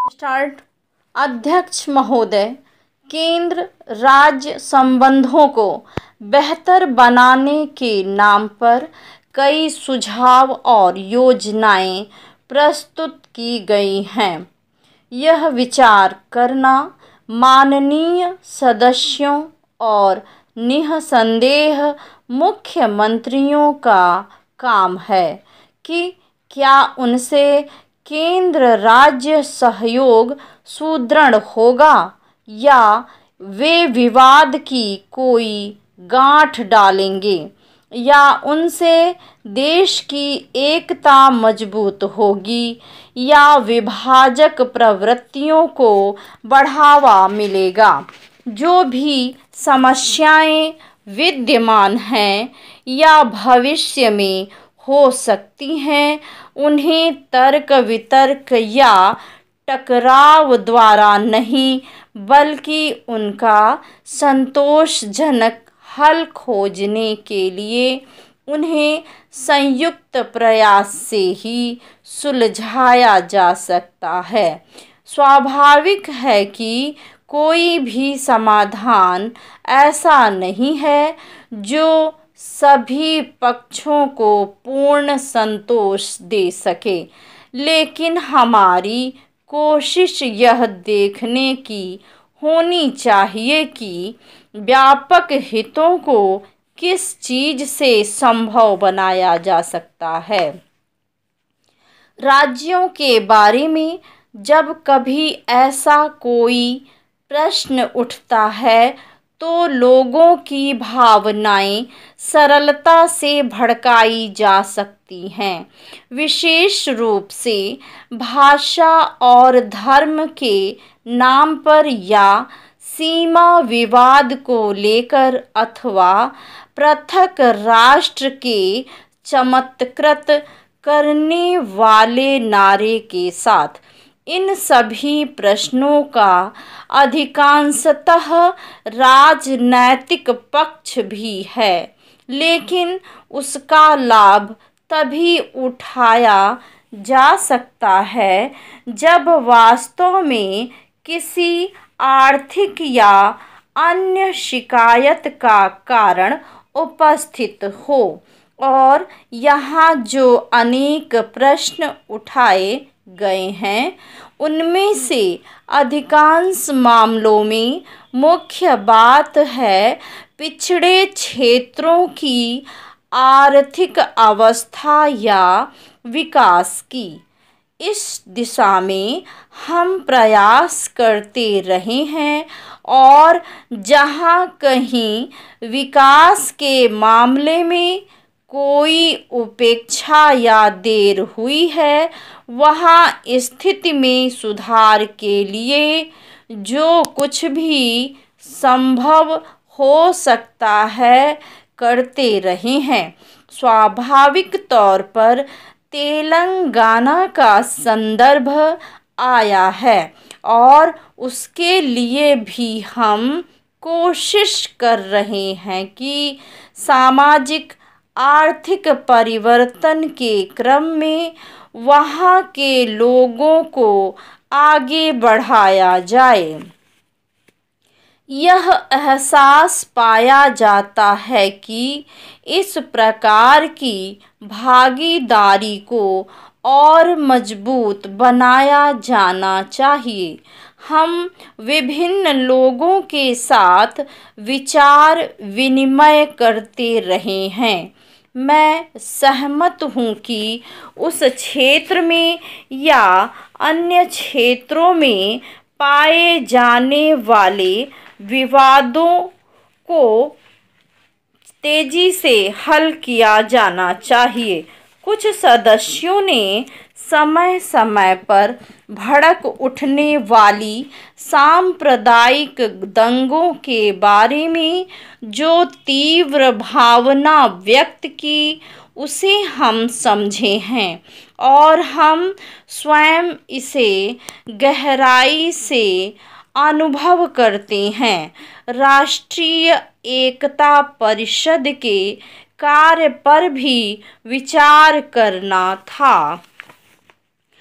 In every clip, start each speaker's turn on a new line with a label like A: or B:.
A: Start. अध्यक्ष महोदय, केंद्र राज्य संबंधों को बेहतर बनाने के नाम पर कई सुझाव और योजनाएं प्रस्तुत की गई हैं। यह विचार करना माननीय सदस्यों और निःसंदेह मुख्यमंत्रियों का काम है कि क्या उनसे केंद्र राज्य सहयोग सुदृढ़ होगा या वे विवाद की कोई गांठ डालेंगे या उनसे देश की एकता मजबूत होगी या विभाजक प्रवृत्तियों को बढ़ावा मिलेगा। जो भी समस्याएं विद्यमान हैं या भविष्य में हो सकती हैं, उन्हें तर्क वितर्क या टकराव द्वारा नहीं बल्कि उनका संतोषजनक हल खोजने के लिए उन्हें संयुक्त प्रयास से ही सुलझाया जा सकता है। स्वाभाविक है कि कोई भी समाधान ऐसा नहीं है जो सभी पक्षों को पूर्ण संतोष दे सके, लेकिन हमारी कोशिश यह देखने की होनी चाहिए कि व्यापक हितों को किस चीज से संभव बनाया जा सकता है। राज्यों के बारे में जब कभी ऐसा कोई प्रश्न उठता है तो लोगों की भावनाएं सरलता से भड़काई जा सकती हैं, विशेष रूप से भाषा और धर्म के नाम पर या सीमा विवाद को लेकर अथवा पृथक राष्ट्र के चमत्कृत करने वाले नारे के साथ। इन सभी प्रश्नों का अधिकांशतः राजनैतिक पक्ष भी है, लेकिन उसका लाभ तभी उठाया जा सकता है जब वास्तव में किसी आर्थिक या अन्य शिकायत का कारण उपस्थित हो। और यहाँ जो अनेक प्रश्न उठाए गए हैं उनमें से अधिकांश मामलों में मुख्य बात है पिछड़े क्षेत्रों की आर्थिक अवस्था या विकास की। इस दिशा में हम प्रयास करते रहे हैं और जहाँ कहीं विकास के मामले में कोई उपेक्षा या देर हुई है, वहाँ स्थिति में सुधार के लिए जो कुछ भी संभव हो सकता है करते रहे हैं। स्वाभाविक तौर पर तेलंगाना का संदर्भ आया है और उसके लिए भी हम कोशिश कर रहे हैं कि सामाजिक आर्थिक परिवर्तन के क्रम में वहाँ के लोगों को आगे बढ़ाया जाए। यह एहसास पाया जाता है कि इस प्रकार की भागीदारी को और मजबूत बनाया जाना चाहिए। हम विभिन्न लोगों के साथ विचार विनिमय करते रहे हैं। मैं सहमत हूँ कि उस क्षेत्र में या अन्य क्षेत्रों में पाए जाने वाले विवादों को तेजी से हल किया जाना चाहिए। कुछ सदस्यों ने समय समय पर भड़क उठने वाली सांप्रदायिक दंगों के बारे में जो तीव्र भावना व्यक्त की, उसे हम समझे हैं और हम स्वयं इसे गहराई से अनुभव करते हैं। राष्ट्रीय एकता परिषद के कार्य पर भी विचार करना था।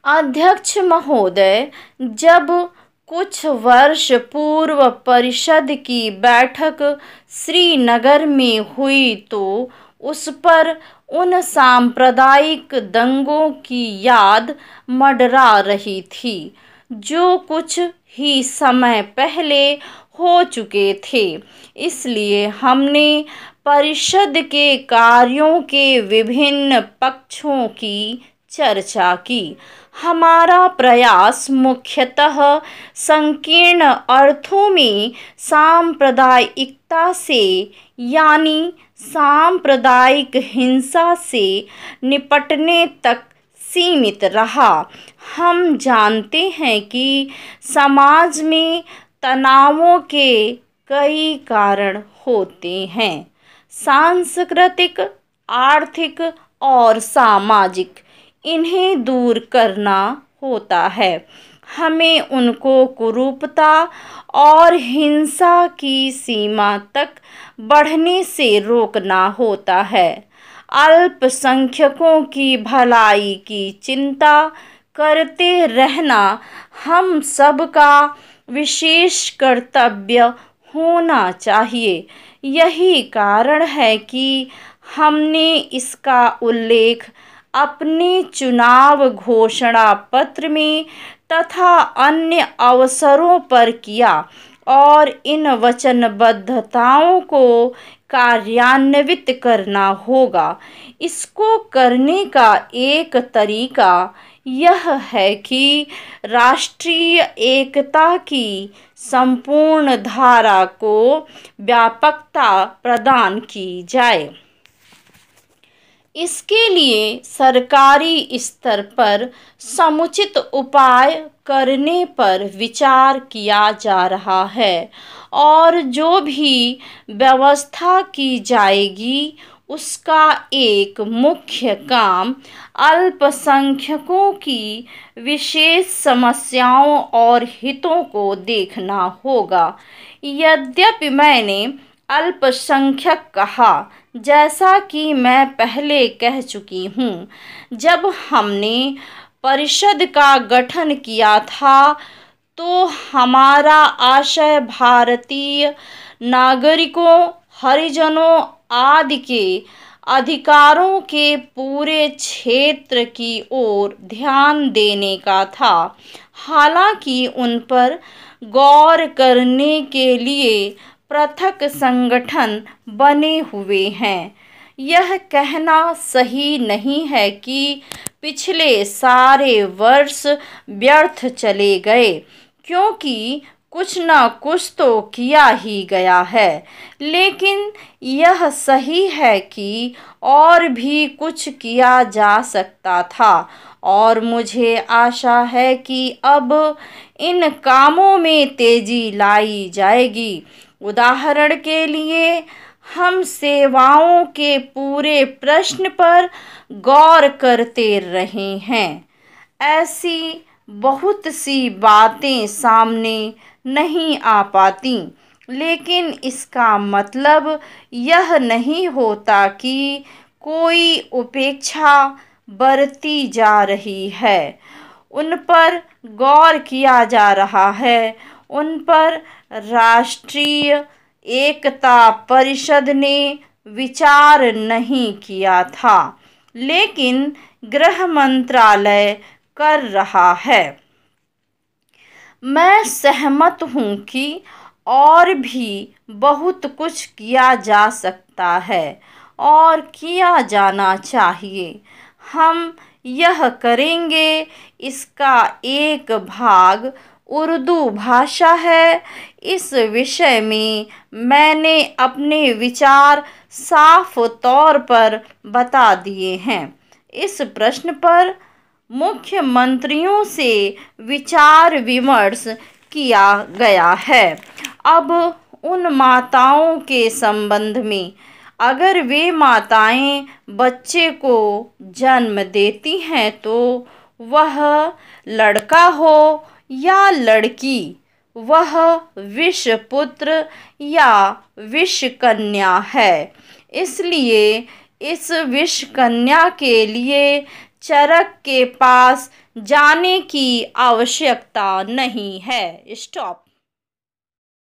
A: अध्यक्ष महोदय, जब कुछ वर्ष पूर्व परिषद की बैठक श्रीनगर में हुई तो उस पर उन सांप्रदायिक दंगों की याद मंडरा रही थी जो कुछ ही समय पहले हो चुके थे। इसलिए हमने परिषद के कार्यों के विभिन्न पक्षों की चर्चा की। हमारा प्रयास मुख्यतः संकीर्ण अर्थों में सांप्रदायिकता से यानी सांप्रदायिक हिंसा से निपटने तक सीमित रहा। हम जानते हैं कि समाज में तनावों के कई कारण होते हैं, सांस्कृतिक, आर्थिक और सामाजिक। इन्हें दूर करना होता है। हमें उनको कुरूपता और हिंसा की सीमा तक बढ़ने से रोकना होता है। अल्पसंख्यकों की भलाई की चिंता करते रहना हम सबका विशेष कर्तव्य होना चाहिए। यही कारण है कि हमने इसका उल्लेख अपने चुनाव घोषणा पत्र में तथा अन्य अवसरों पर किया और इन वचनबद्धताओं को कार्यान्वित करना होगा। इसको करने का एक तरीका यह है कि राष्ट्रीय एकता की संपूर्ण धारा को व्यापकता प्रदान की जाए। इसके लिए सरकारी स्तर पर समुचित उपाय करने पर विचार किया जा रहा है और जो भी व्यवस्था की जाएगी उसका एक मुख्य काम अल्पसंख्यकों की विशेष समस्याओं और हितों को देखना होगा। यद्यपि मैंने अल्पसंख्यक कहा, जैसा कि मैं पहले कह चुकी हूँ, जब हमने परिषद का गठन किया था तो हमारा आशय भारतीय नागरिकों, हरिजनों आदि के अधिकारों के पूरे क्षेत्र की ओर ध्यान देने का था। हालांकि उन पर गौर करने के लिए पृथक संगठन बने हुए हैं। यह कहना सही नहीं है कि पिछले सारे वर्ष व्यर्थ चले गए, क्योंकि कुछ न कुछ तो किया ही गया है। लेकिन यह सही है कि और भी कुछ किया जा सकता था और मुझे आशा है कि अब इन कामों में तेजी लाई जाएगी। उदाहरण के लिए, हम सेवाओं के पूरे प्रश्न पर गौर करते रहे हैं। ऐसी बहुत सी बातें सामने नहीं आ पाती, लेकिन इसका मतलब यह नहीं होता कि कोई उपेक्षा बरती जा रही है। उन पर गौर किया जा रहा है। उन पर राष्ट्रीय एकता परिषद ने विचार नहीं किया था, लेकिन गृह मंत्रालय कर रहा है। मैं सहमत हूँ कि और भी बहुत कुछ किया जा सकता है और किया जाना चाहिए। हम यह करेंगे। इसका एक भाग उर्दू भाषा है। इस विषय में मैंने अपने विचार साफ तौर पर बता दिए हैं। इस प्रश्न पर मुख्यमंत्रियों से विचार विमर्श किया गया है। अब उन माताओं के संबंध में, अगर वे माताएं बच्चे को जन्म देती हैं तो वह लड़का हो या लड़की, वह विषपुत्र या विषकन्या है। इसलिए इस विषकन्या के लिए चरक के पास जाने की आवश्यकता नहीं है। स्टॉप।